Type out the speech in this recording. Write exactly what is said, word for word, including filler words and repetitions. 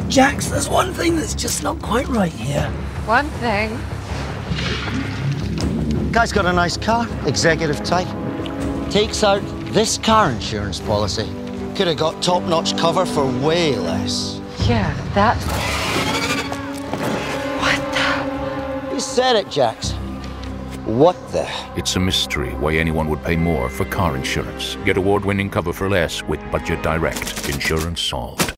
Jax, there's one thing that's just not quite right here. One thing? Guy's got a nice car, executive type. Takes out this car insurance policy. Could have got top-notch cover for way less. Yeah, that... What the... You said it, Jax. What the? It's a mystery why anyone would pay more for car insurance. Get award-winning cover for less with Budget Direct. Insurance solved.